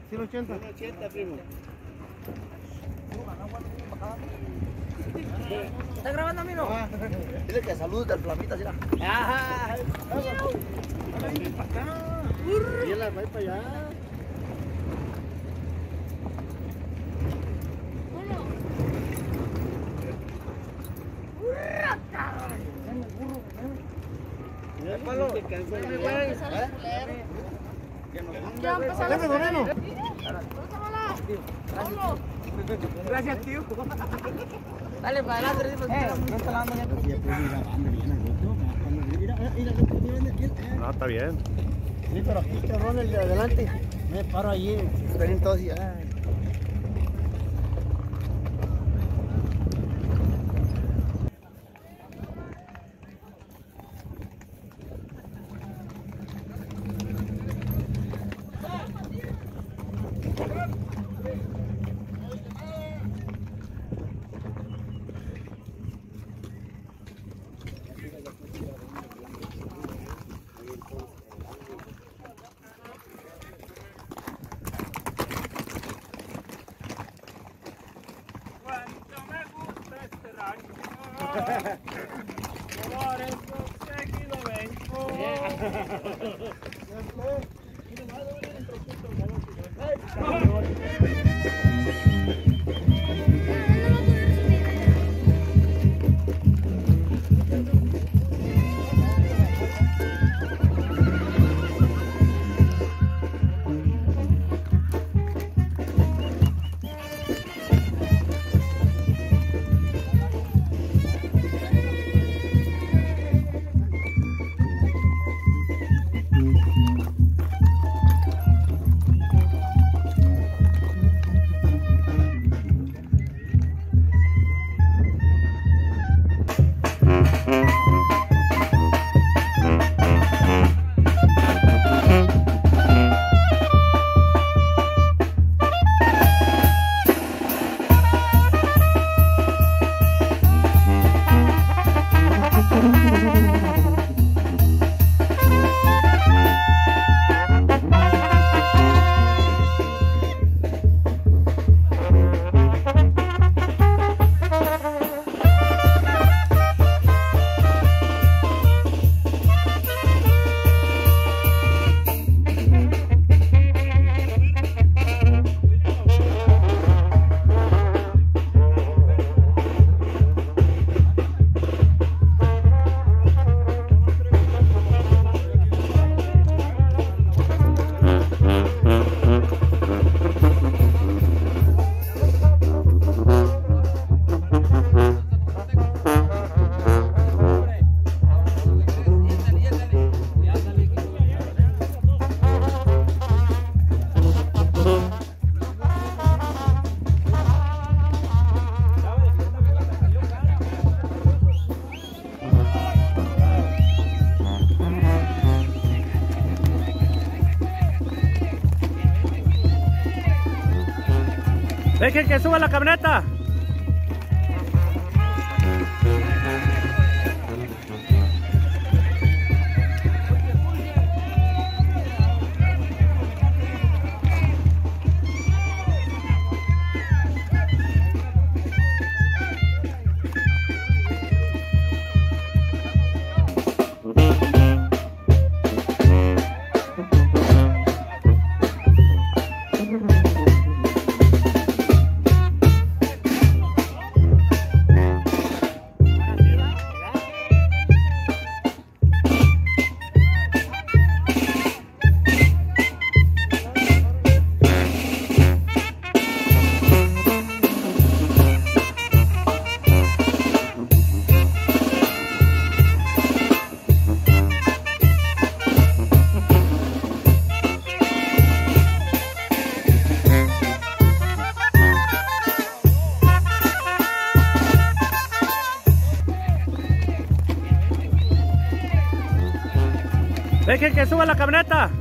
180. 180, primo. ¿Está grabando, amigo? Dile que saludos al Flamita, mira. Ajá. Ven para acá. Y él va para allá. Gracias, tío. Dale para adelante. No está lavando ya. No, está bien. Sí, pero aquí cabrón el de adelante. Me paro allí, ven todos y ay. Dejen que suba la camioneta. Dejen que suba la camioneta.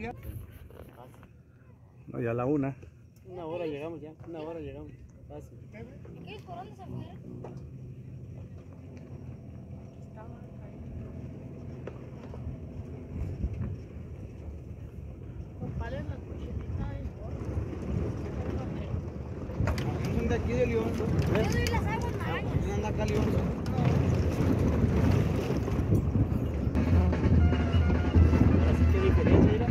limpiar. No, ya la una. Una hora llegamos ya, una hora llegamos. Fácil. ¿Qué? ¿Por dónde se fue? Son de aquí de León. Yo doy las aguas marañas. Anda acá León. Ahora sí que diferencia, mira.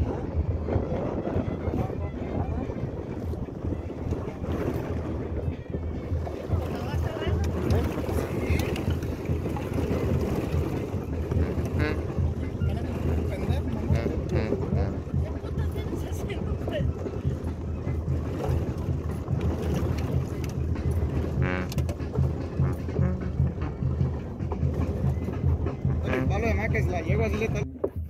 El palo de maca, si la llego así le tal.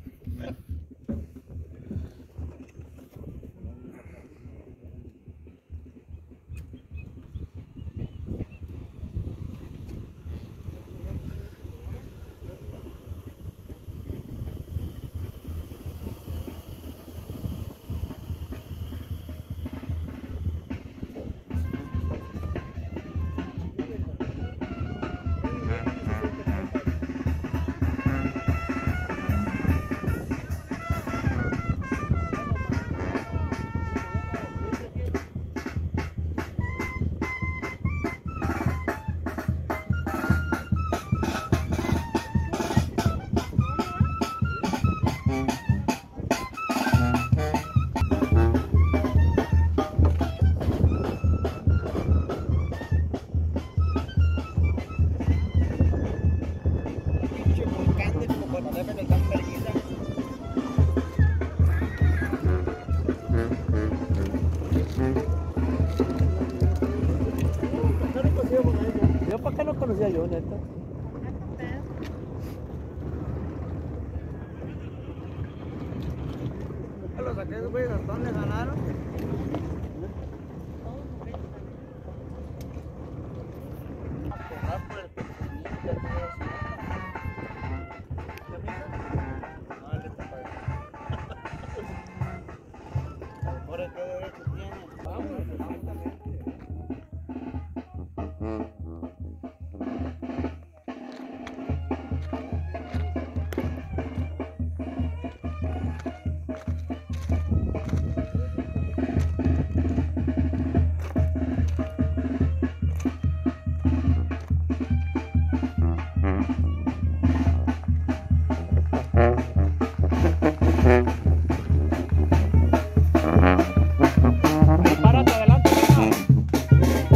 Pinche volcán de Popocatépetl que están vergüenza. Yo para acá no conocía yo, neta. Los saqué, güey, ¿hasta dónde ganaron? Ahora qué derecho tiene. Vamos, exactamente. Párate adelante, venga.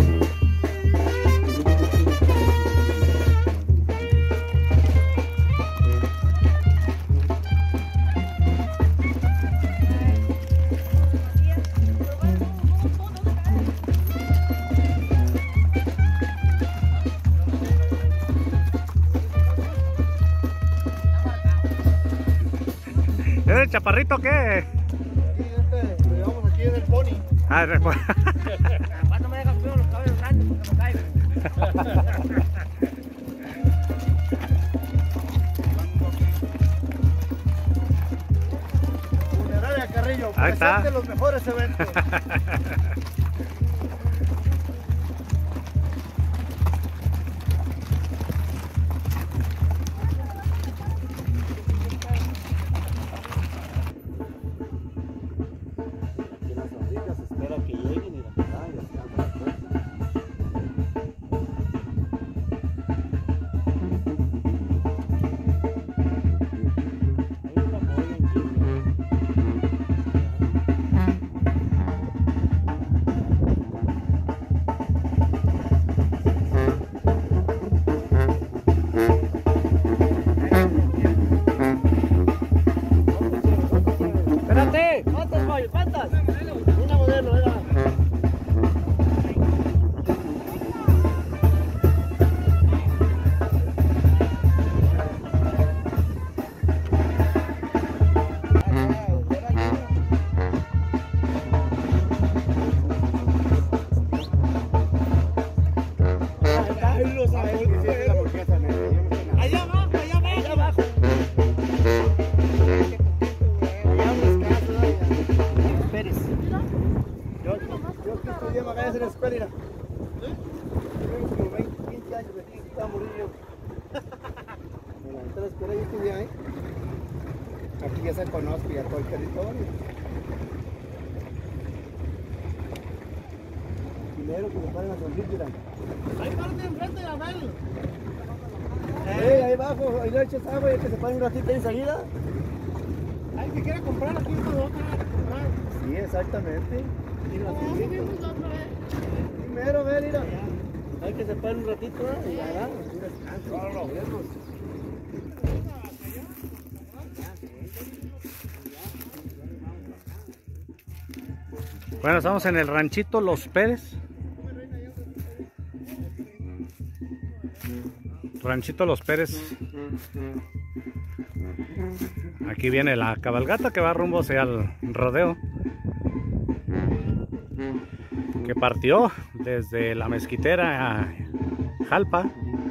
¿Eres chaparrito o qué? Sí, lo llevamos aquí en el pony. Ah, después. ¿Cuándo me dejan frío los cabellos grandes porque me caigo? Funeraria Carrillo, Ahí está. presente los mejores eventos. Aquí las orrillas espera que lleguen y la verdad ya están las cosas. Ahí está muy bien, Aquí ya se conoce ya todo el territorio. Primero que se paren a sonreír, mira. Ahí parte enfrente de Abel. Ahí abajo, ahí le echas agua y que se paren un ratito y enseguida. Hay que quiera comprar aquí para otra comprar. Sí, exactamente. Mira, ¿Cómo así, vimos la otra vez? primero, ve, mira. Hay que se paren un ratito y ya da. Un descanso. Bueno, estamos en el ranchito Los Pérez. Ranchito Los Pérez. Aquí viene la cabalgata que va rumbo hacia el rodeo, que partió desde la Mezquitera a Jalpa.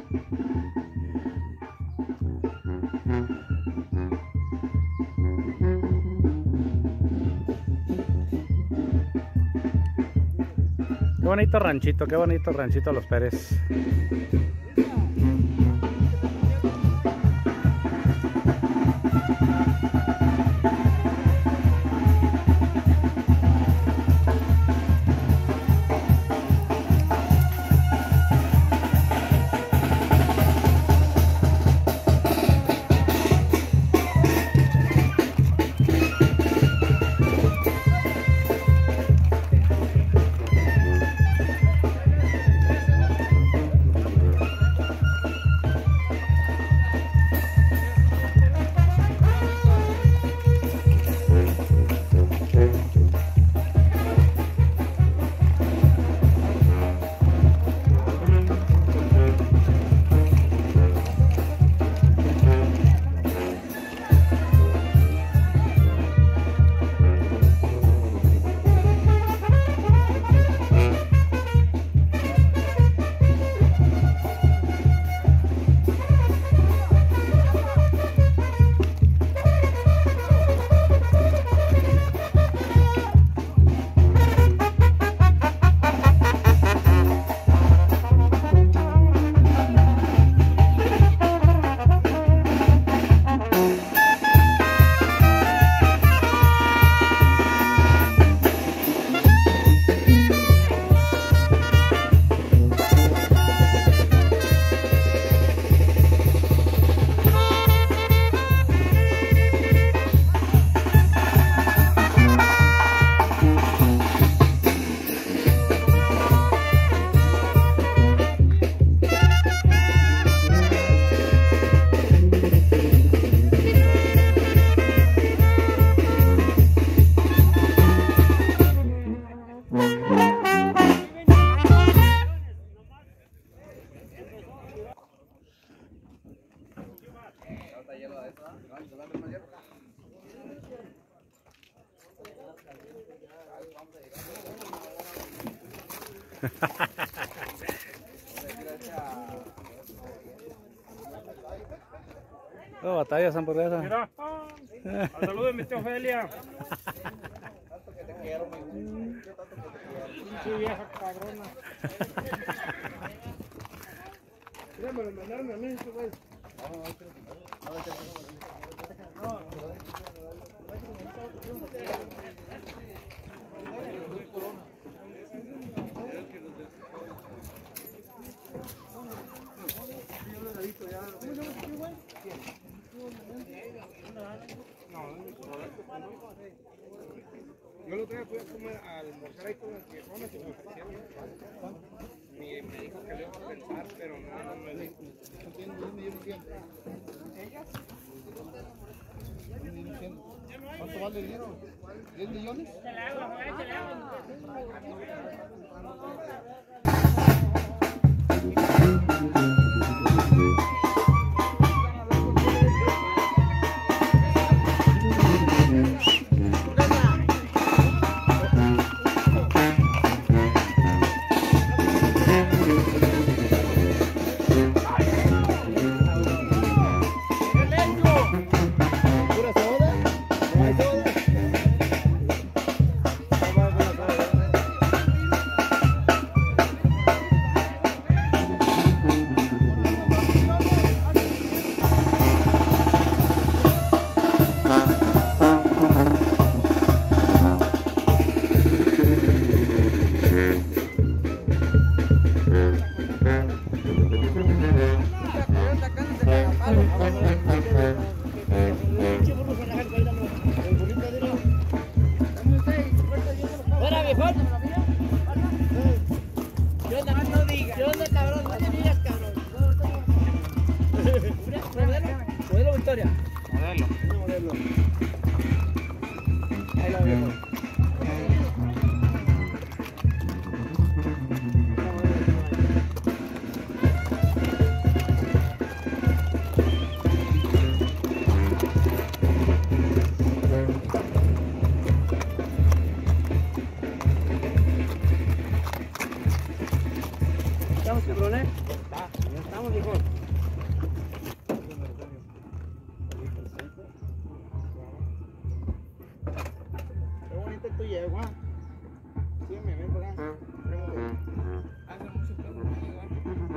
Qué bonito ranchito Los Pérez. Oh, batallas hamburguesa. Mira, al saludo de mi tía Ofelia. Pinche vieja cabrona. Mira, me lo mandaron a mí, güey. Yo lo otro día fui a comer a almorzar ahí con las viejonas y me ofrecieron. Me dijo que le iba a pensar, pero no me dijo. ¿Cuánto vale el dinero? ¿10 millones? ¿Pura soda? ¿No hay soda? verlo. Ahí la veo. ¿Estamos, cabrones? Ya estamos, hijo. Qué bonita es tu yegua. Sí, me ven por acá. Hace mucho tiempo que no llegan.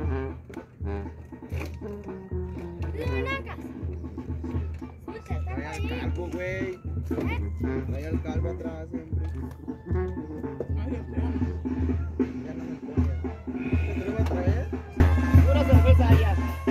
Nacas. Escucha, está Trae al ahí. calvo, güey. Trae al calvo atrás siempre. Ay, Dios mío. Ya no me pone. ¿Qué te lo vas a traer? Pura cerveza allá.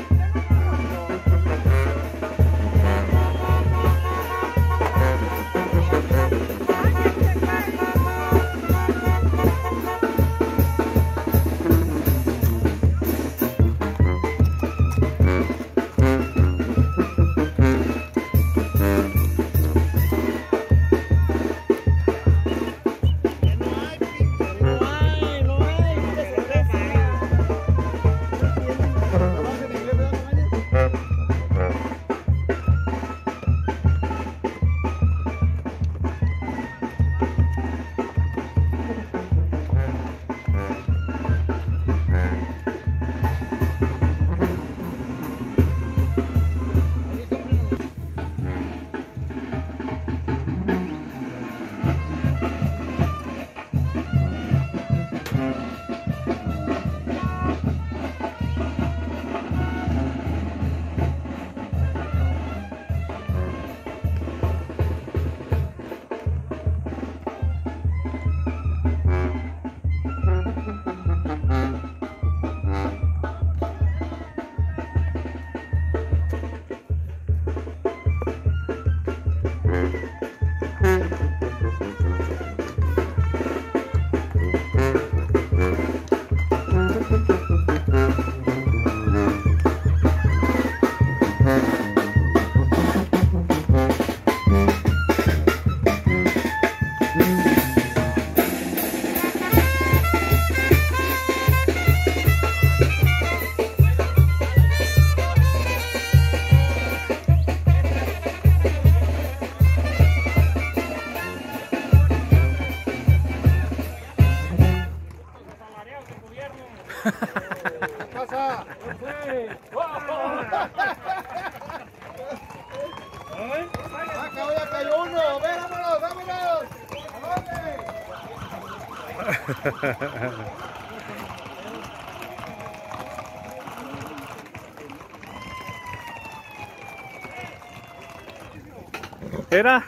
Pasa. Acá ya cayó uno. Ven, vámonos, vámonos. ¿A dónde? Era.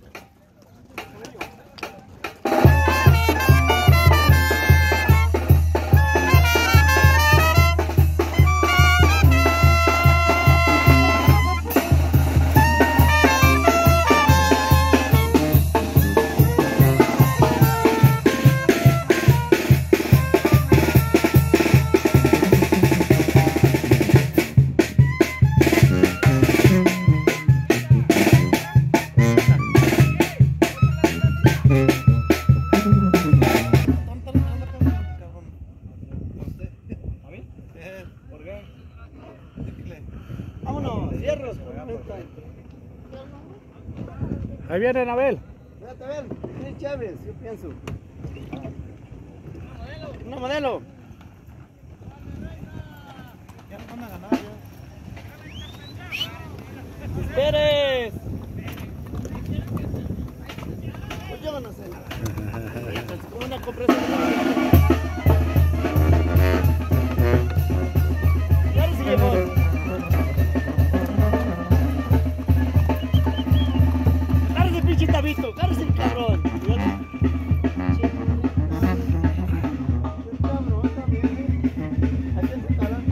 Vámonos, cierros. Ahí viene Abel. Fíjate, a ver, tiene Chávez, yo pienso. Una modelo. Ya nos van a ganar, ya. ¡Esperes! Pues yo no sé nada. Es como una compresión. Claro, sí, llegó. ¡Cárrese, pinche tabito! ¡Cárrese, cabrón! Cabrón, también. ¿A quién se cara?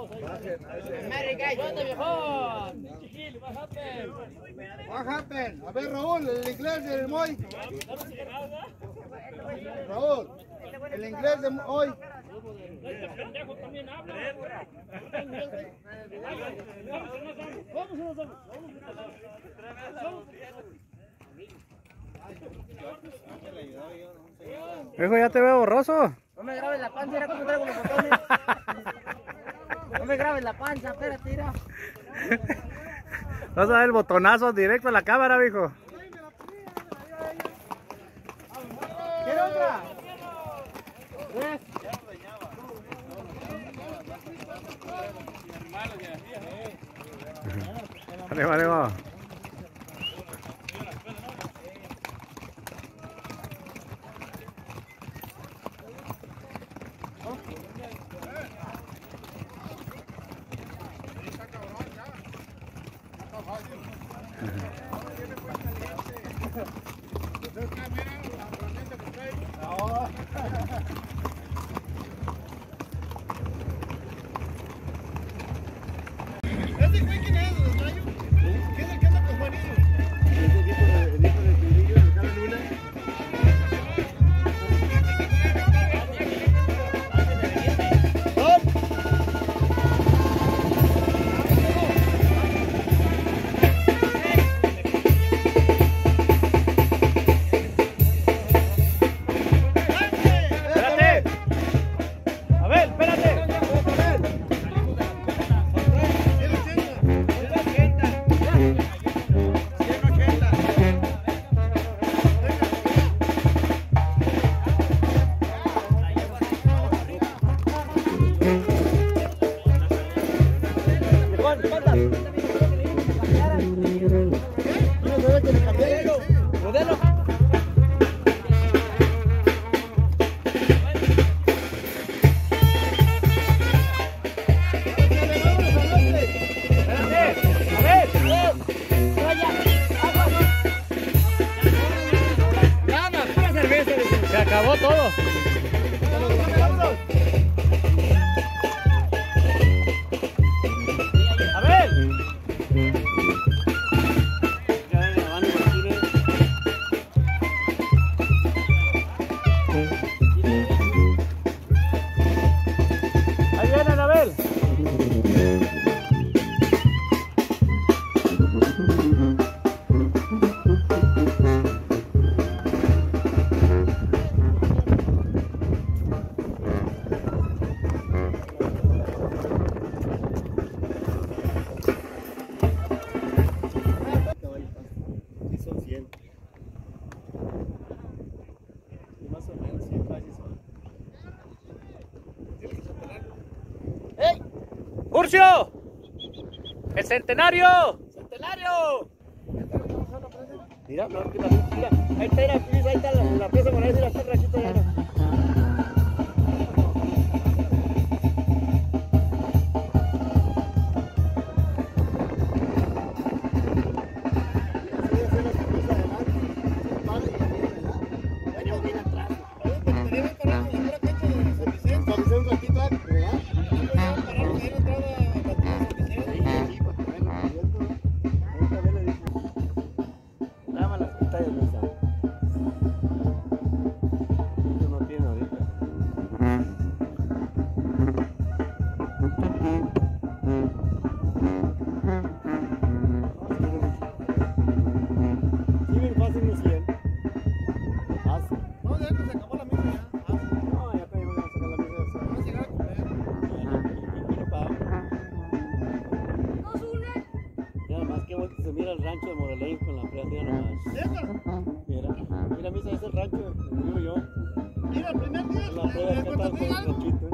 What happened? A ver, Raúl, el inglés del Moy. Raúl, el inglés de hoy. Hijo, ya te veo borroso. No me grabes la panza, mira cómo traigo los botones. No me grabes la panza, espérate, mira. Vas a dar el botonazo directo a la cámara, viejo. ¿Quiere otra? Vale, vale, va. ¿Ese güey quién es? ¿Los Mayo? ¿Quién es el que anda con Juanillo? El hijo de Pirillo, de Carlos Luna. Espérate. A ver, espérate. Modelo. Se acabó todo. A ver. Ahí viene, Anabel. Sí, son 100. Y más o menos 100 caballos son. ¡Ey! ¡Urcio! ¡El centenario! ¡Centenario! Mira, no, mira, ahí está la pieza morada, mira, está el ranchito allá. Se mira el rancho de Moralejo con la playa, mira nomás. Mira, misa, es el rancho donde vivo yo. Mira, el primer día. La playa acá está con el ranchito.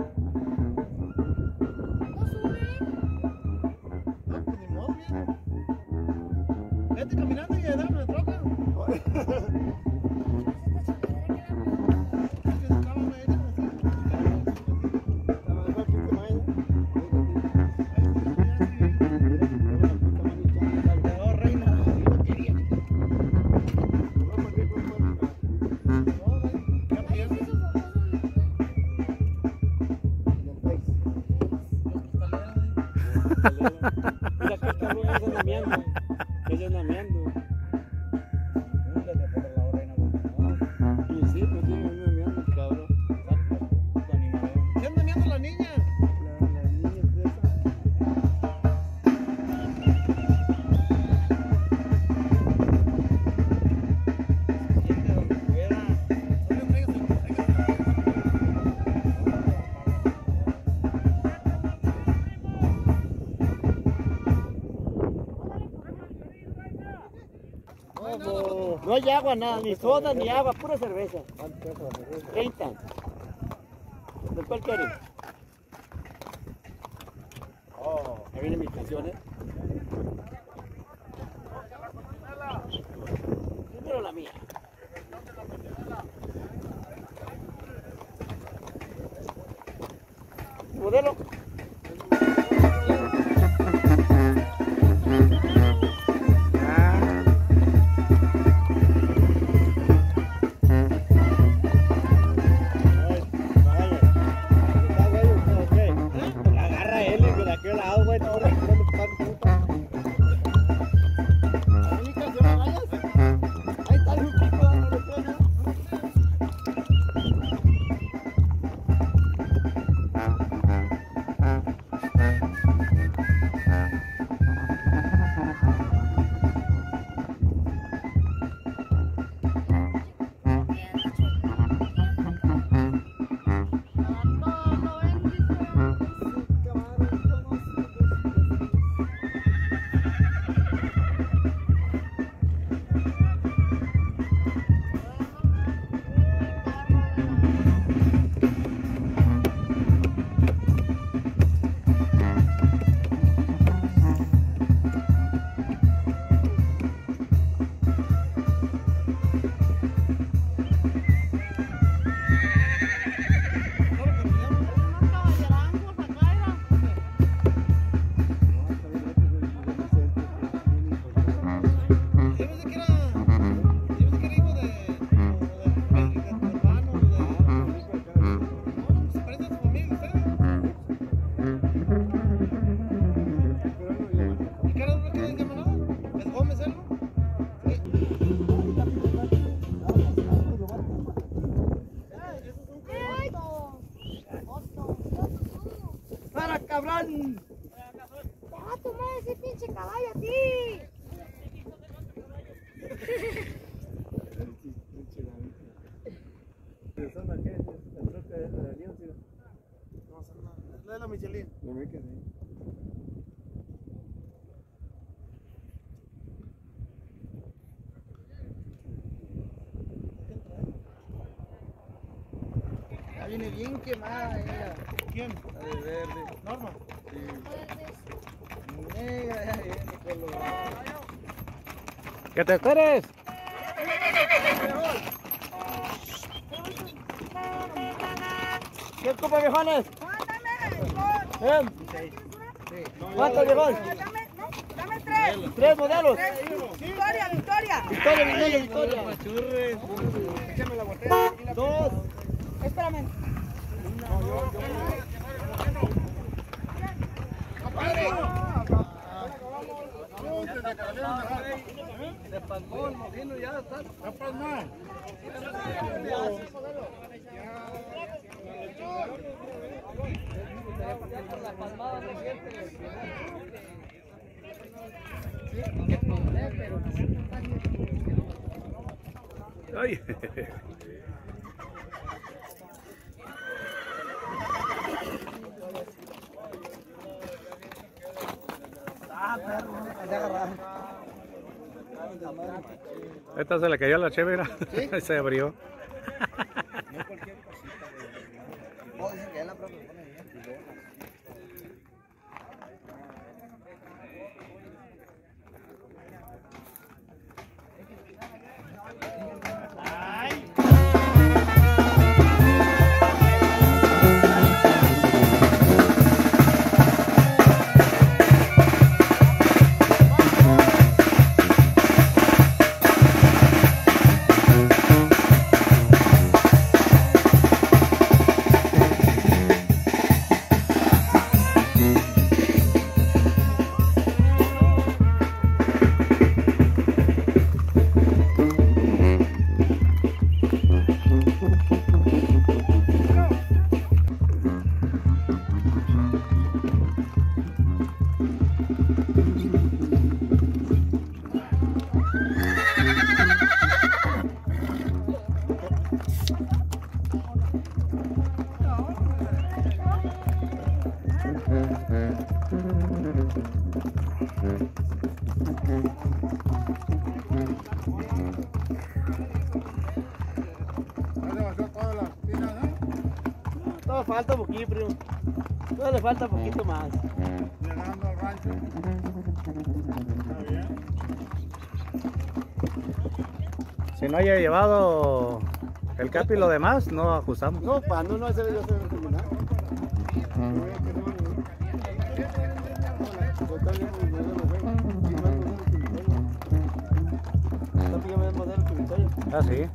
No, pues ni modo, viejo. Vete caminando y dame la troca. Mira que cabrón, ellos andan meando. Ellos andan meando. Y sí, pues sí, andan meando, cabrón. ¿Qué anda viendo la niña? La niña es de esa. No hay agua, nada, ni soda, ni agua, pura cerveza. 30. ¿De cuál quieres? Ahí vienen mis canciones. Primero la mía. Modelo. Agarra él y de aquel lado, güey, ahora ahí está el chico dándole todo. cabrón! ¡Te va a tomar ese pinche caballo a ti! No, es la Michelin. Ya viene bien quemada ella. ¿Quién? La de verde. ¿Norma? Sí. Negra, ya viene colorada. ¡Que te esperes! ¿Qué copa, viejones? ¡Mándame! ¿Cuántos, viejón? Dame tres. ¿Tres modelos? Victoria, Victoria. Victoria, Victoria. Échame la botella. Dos. Espérame. De palmón, mojino, ya está. ¿Ya palmón? Ay. Esta se le cayó la chévere, se abrió. No, dicen que es la propia. falta poquito, primo. Todavía le falta poquito más. Llegando al rancho. Está bien. Si no haya llevado el capi y lo demás, no ajustamos. No, cuando no, ese yo se debe terminar. Ah, sí.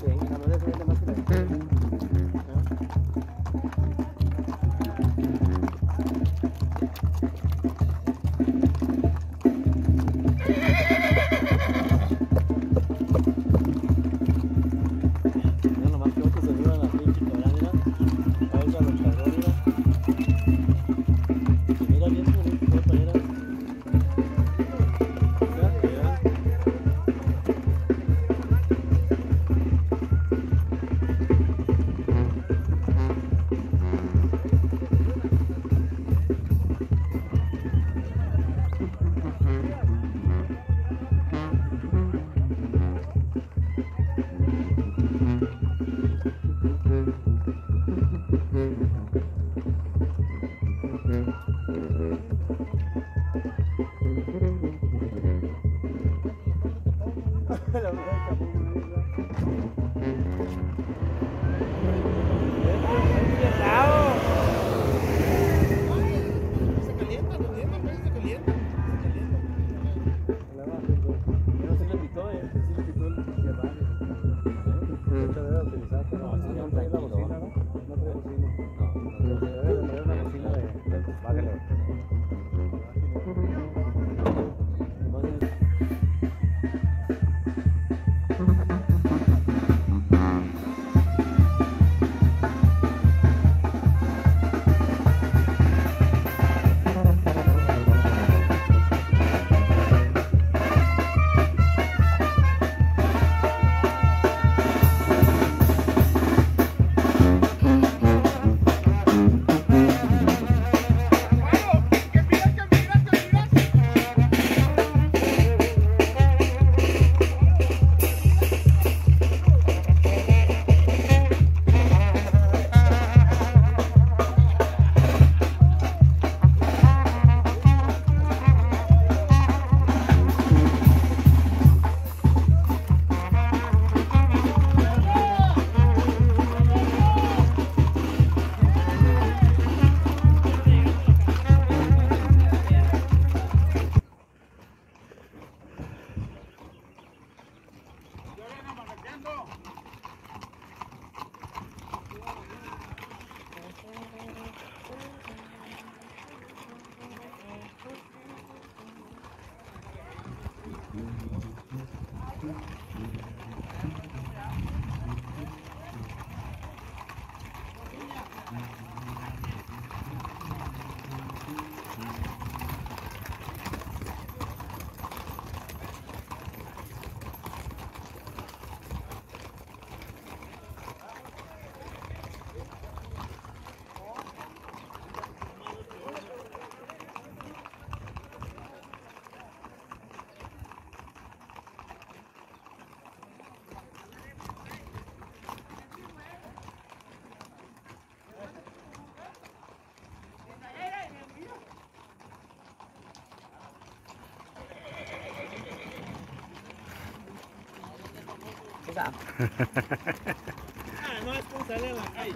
No es como sale la calle.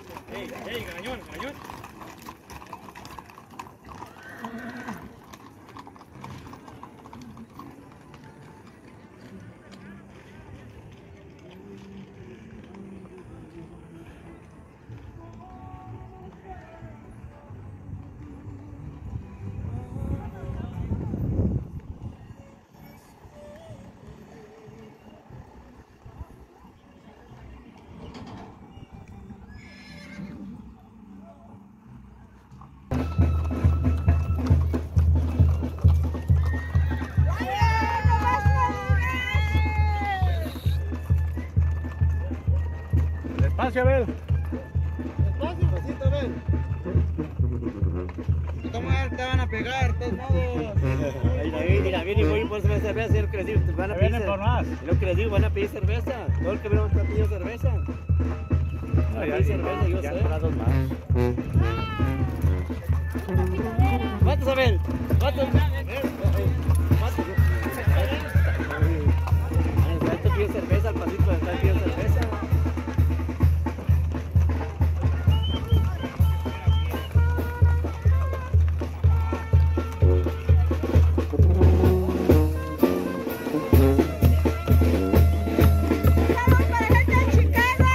Ey, gañón. Despacio, Abel. Despacio, pasito, Abel. Te van a pegar, de todos modos. Mira, viene y voy por cerveza, es lo que les digo, van a pedir cerveza. Es lo que les digo, van a pedir cerveza. Todo el que vieron está pidiendo cerveza. No, Ya hay cerveza, yo ya sé. entrados más. ¿Cuántos a ver? ¿Cuántos? ¿Cuánto pidió cerveza? Al pasito de estar pidiendo cerveza. Saludos para la gente de Chicago.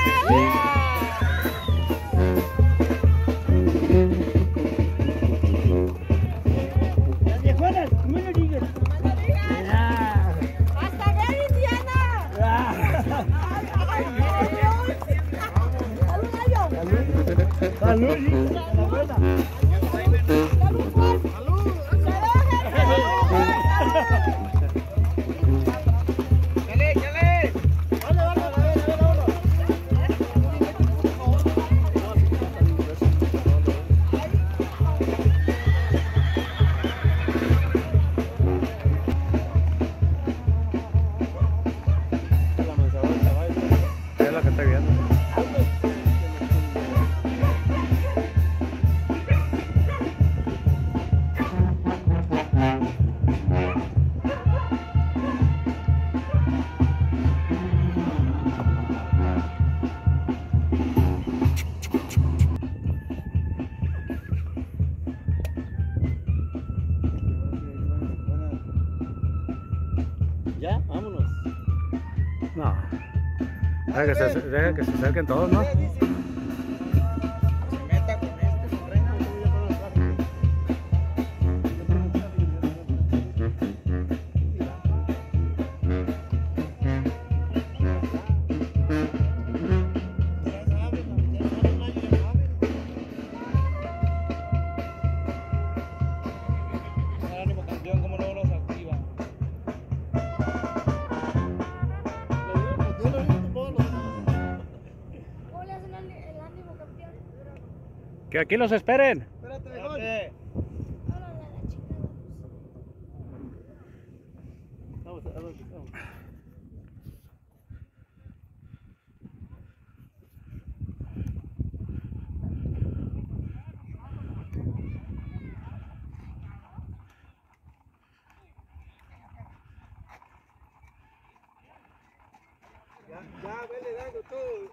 Las viejonas, ¿cómo no digas? Hasta ver Indiana. Salud, hija, la buena. Chale, chale. Vale, vale, a ver, vámonos. La manzana del caballo. Es lo que estoy viendo. Ya, vámonos. No. Deja que se acerquen todos, ¿no? Se meta con este, con reina. El ánimo campeón, como luego los activa. ¿Cómo le hacen el ánimo, campeón? Que aquí los esperen. Espérate, mejor. Háblale a la chica. Vamos. Ya, vele dando todo.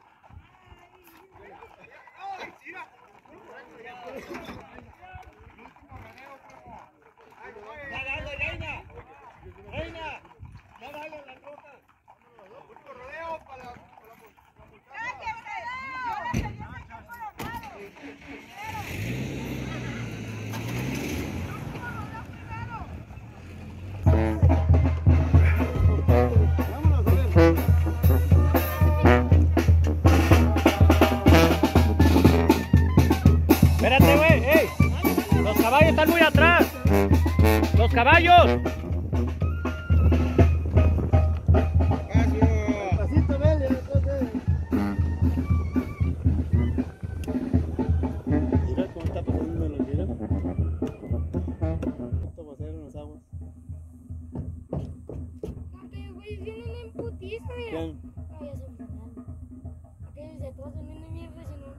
Espérate, güey. ¡Ey! Los caballos están muy atrás. Los caballos. Pasito, vele, entonces. Mira cómo está pasando los mira. Esto va a ser unas aguas. Ustedes, güey, vienen en putiza, mira. ¿Quién? No, ya son ganados. Aquellos de atrás vienen en mierda, si no.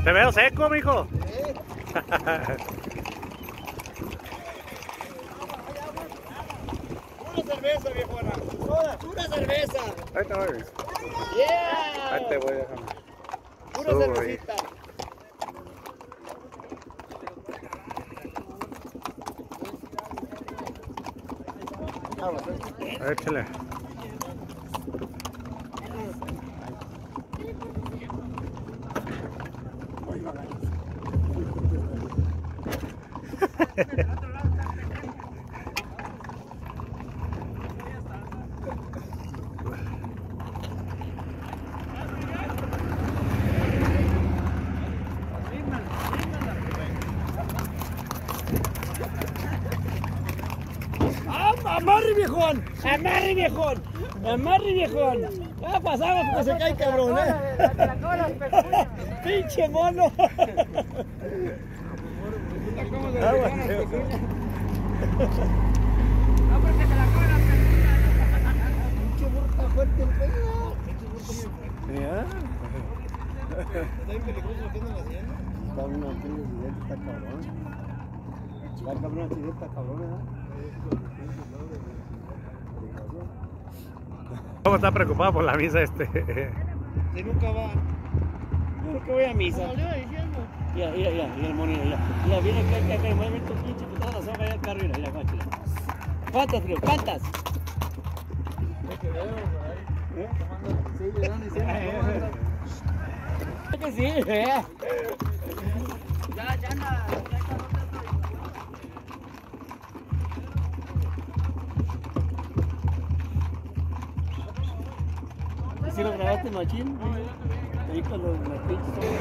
Te veo seco, mijo. Pura cerveza, viejona. Pura cerveza. Ahí te voy. Yeah. Ahí te voy, déjame. Pura Subo ahí. cervecita. Échale. ¡Amarre, viejón! ¡Amarre, viejón! ¡Amarre, viejón! Ya pasamos porque se cae, cabrón, ¡Pinche mono! ¡Pinche burro está fuerte el pedo! ¿Está bien peligroso lo que andan haciendo? Está un accidente, está cabrón. Va a acabar un accidente, está cabrón, ¿verdad? ¿Cómo está preocupado por la misa este? Si nunca va. Nunca voy a misa. Ya, el monito, ya, viene acá, mueve tu pinche putada, se va a caer el carro, mira, guáchale. ¿Cuántas, frío? ¿Cuántas? Que sí, Ya anda. ¿Sí lo grabaste, machín? Ahí con los pinches.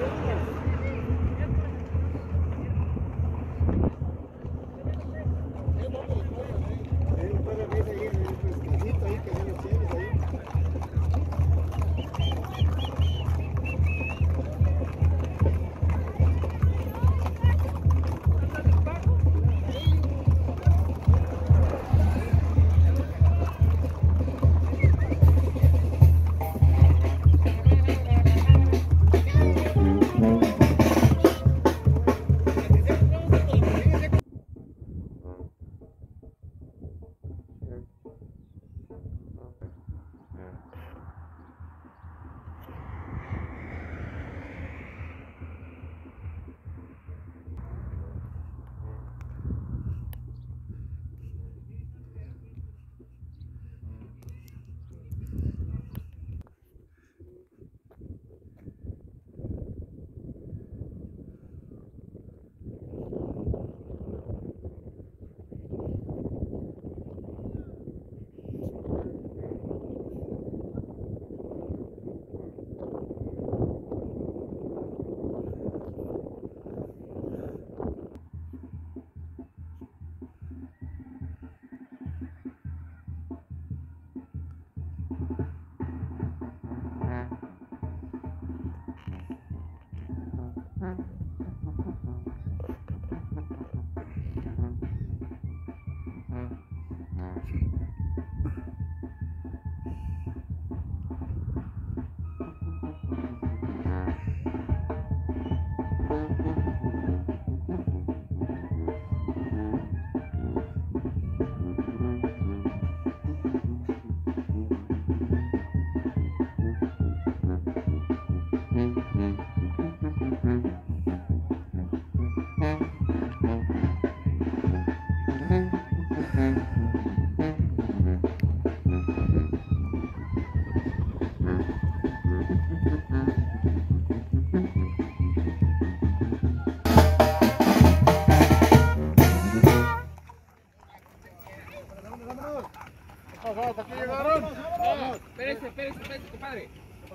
¿Hasta aquí llegaron? Espérese, compadre.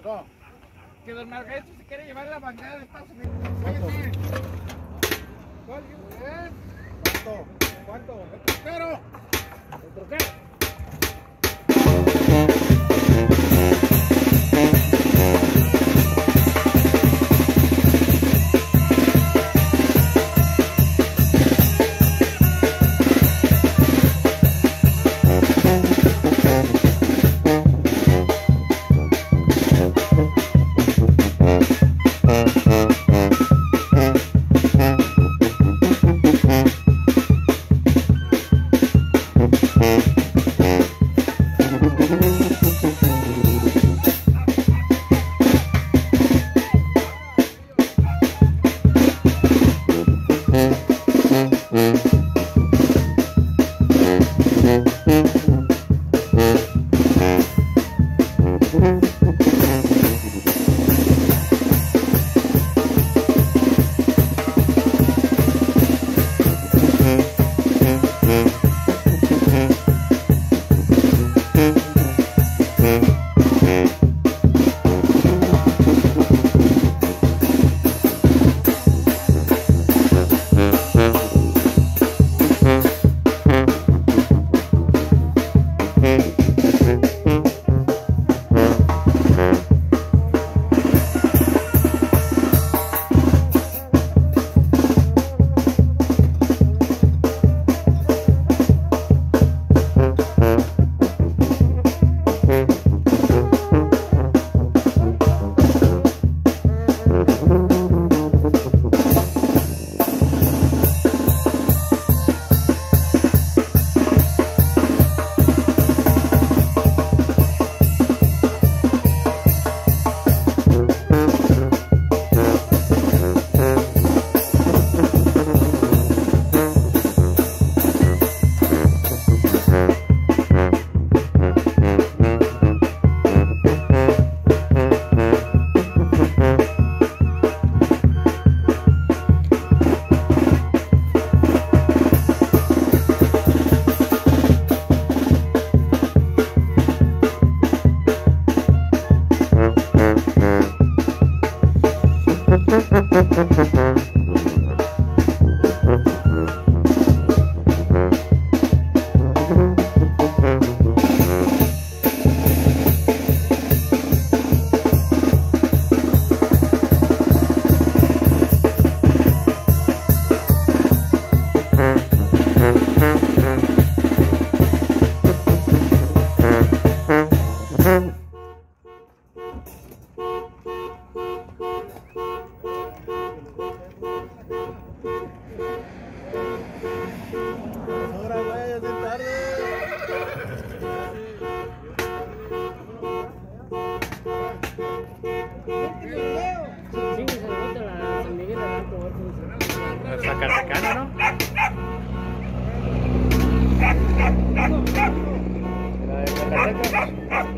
Que don Margarito se quiere llevar la bancada de Estados Unidos. Cállate. ¿Cuánto? ¿El troquero? ¿El troquero? Zacatecano, ¿no? La de Zacatecas.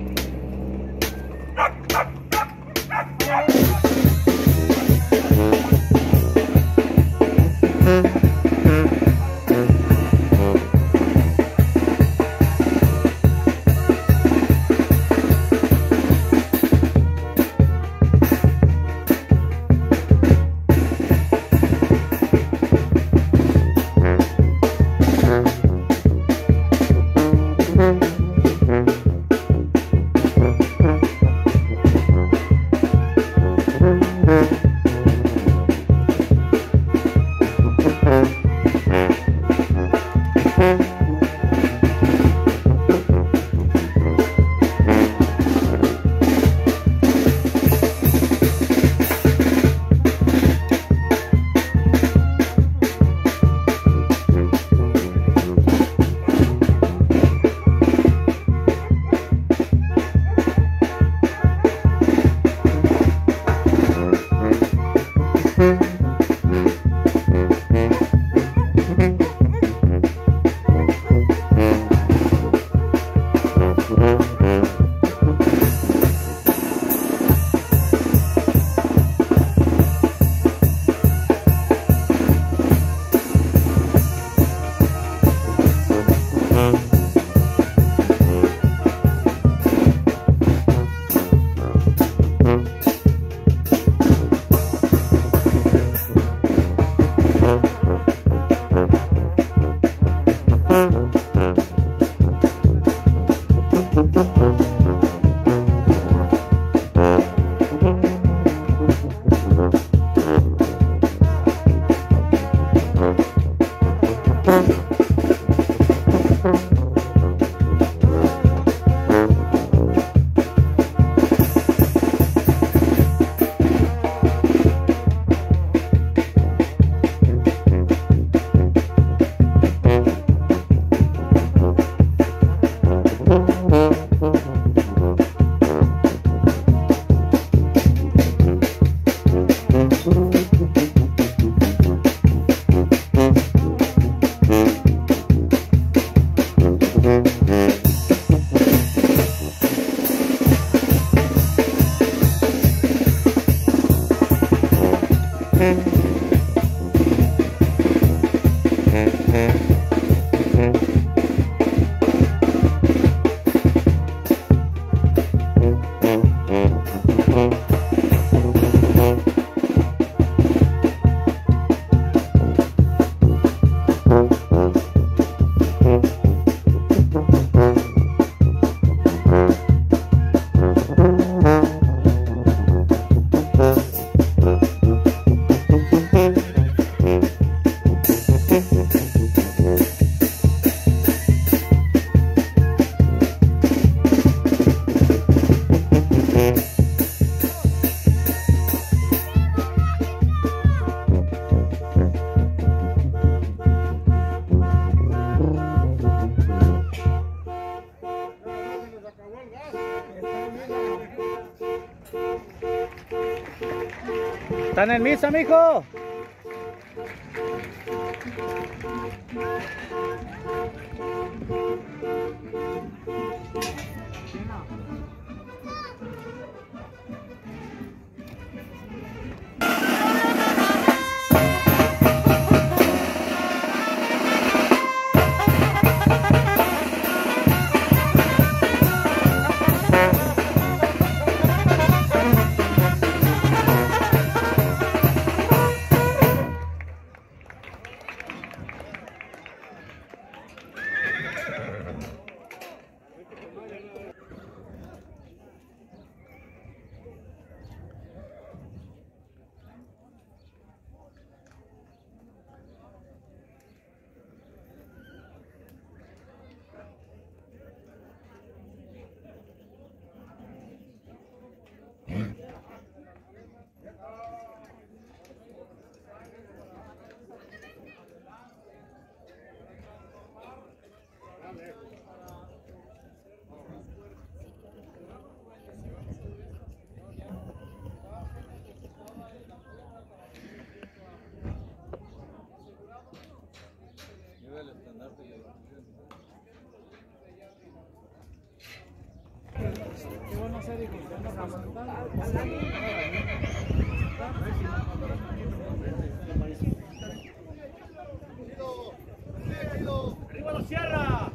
¿Están en misa, mijo? ¡Arriba la sierra!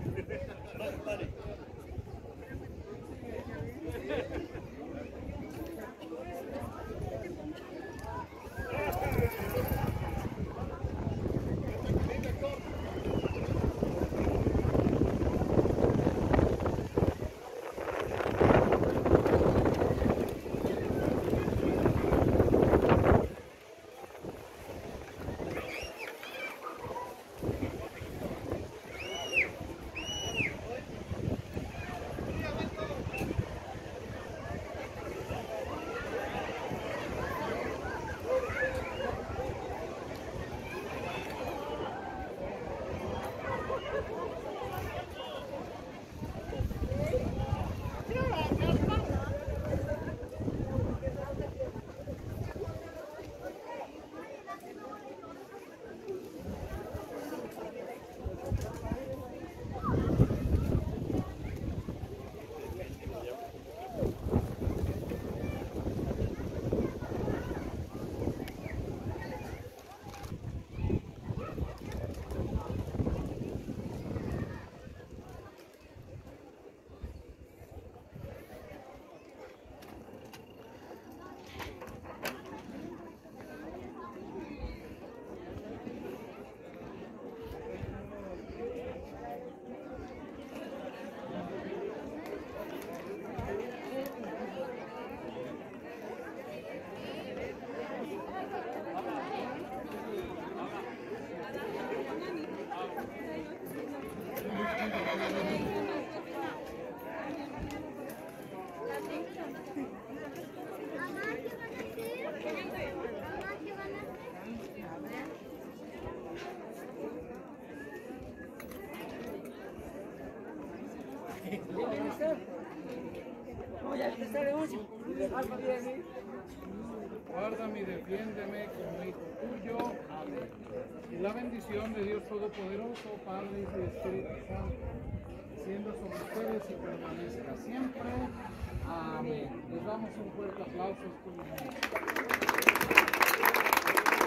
Guárdame y defiéndeme como hijo tuyo. Amén. Y la bendición de Dios Todopoderoso, Padre y Espíritu Santo, siendo sobre ustedes y permanezca siempre. Amén. Les damos un fuerte aplauso.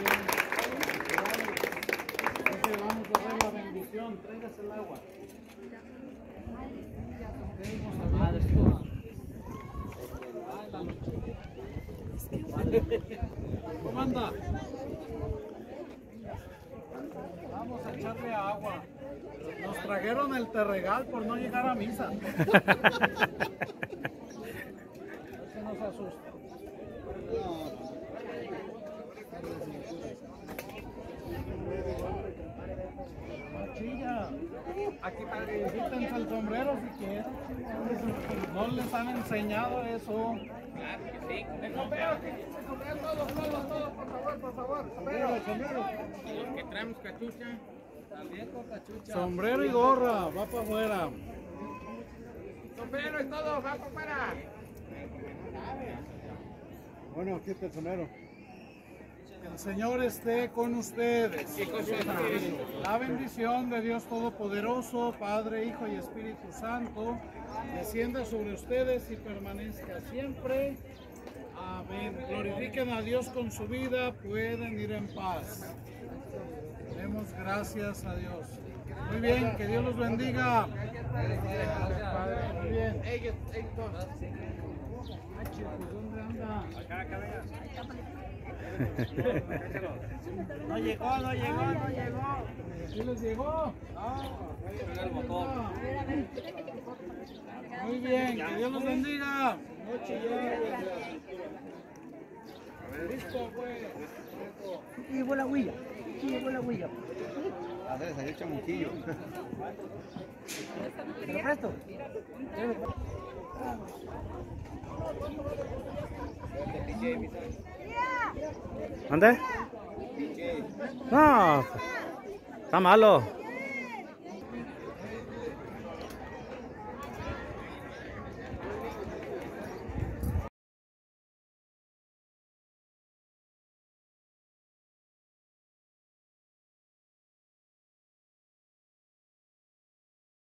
Entonces vamos a hacer la bendición. Tráigase el agua. ¿Cómo anda? Vamos a echarle agua. Nos trajeron el terregal por no llegar a misa. No se nos asusta. Chilla. Aquí quítense el sombrero si quieren. No les han enseñado eso. Claro que sí. El sombrero, todos, por favor. Sombrero. Los que traemos cachucha. También con cachucha. Sombrero y gorra, va para afuera. Sombrero y todo, va para afuera. Bueno, aquí está el sombrero. El Señor esté con ustedes. Y con su espíritu. La bendición de Dios Todopoderoso, Padre, Hijo y Espíritu Santo, descienda sobre ustedes y permanezca siempre. Amén. Glorifiquen a Dios con su vida, pueden ir en paz. Demos gracias a Dios. Muy bien, que Dios los bendiga. Muy bien. ¿Dónde anda? No llegó. ¿Sí les llegó? Muy bien, que Dios los bendiga. Listo, pues. Llegó la huilla. A ver, salió chamuquillo. ¿Te lo presto? ¿Dónde? No, está malo.